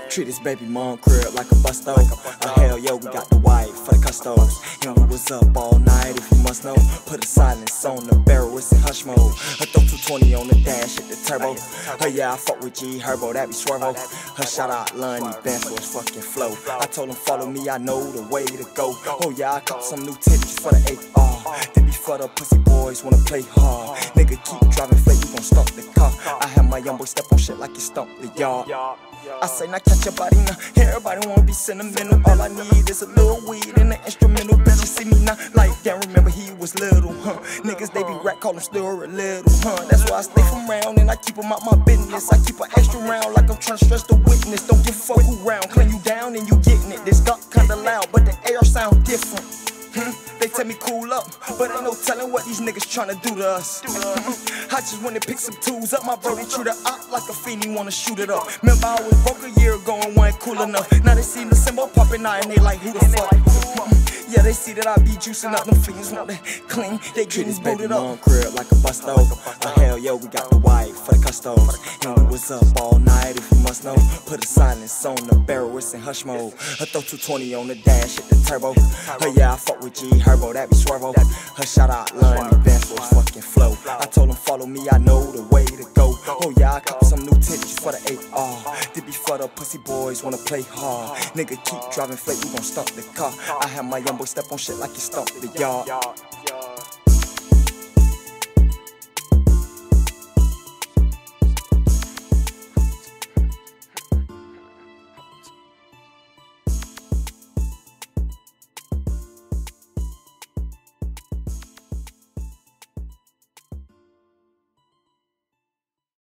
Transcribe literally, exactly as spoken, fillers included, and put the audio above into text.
Treat his baby mom crib like a bus stove. Oh hell yo, we got the white for the custos. And we was up all night if you must know. Put a silence on the barrel, it's in hush mode. I throw two twenty on the dash, hit the turbo. Oh yeah, I fuck with G Herbo, that be Swervo. Her shout out Lonnie Bandz for his fucking flow. I told him follow me, I know the way to go. Oh yeah, I cop some new titties for the A R. They be for the pussy boys, wanna play hard. Nigga keep driving flat, you gon' stomp the car. I have my young boy step on shit like he stomped the yard. I say now catch your body now. Everybody wanna be sentimental. All I need is a little weed and an instrumental. Bitch, you see me now like damn. Remember he was little, huh? Niggas they be rap call him still a little, huh? That's why I stay from round and I keep him out my business. I keep an extra round like I'm trying to stress the witness. Don't give a fuck who round. Clean you down and you getting it. This got kinda loud, but the air sound different. Hmm? They tell me cool up, but ain't no telling what these niggas tryna do to us. Hmm? I just wanna pick some tools up. My brody treat her out like a fiend, he wanna shoot it up. Remember I was broke a year ago and wasn't cool enough. Now they see the symbol popping out and they like who the fuck. Yeah, they see that I be juicing up. Them fiends want to clean, they treat his booted up. Mom crib like a bus stove. Oh hell yo, we got the white for the custos. And we was up all night if you must know. Put a silence on the barrel, it's in hush mode. I throw two twenty on the dash, hit the turbo. Oh yeah, I fuck with G Herbo, that be Swervo. Her shout out Lonnie Bandz for his fucking flow. I told him follow me, I know the way to go. Oh yeah, I cop some new titties for the A R. They be for the pussy boys, wanna play hard. Nigga keep driving flat, you gon' stomp the car. I have my young boy step on shit like he stomped the yard.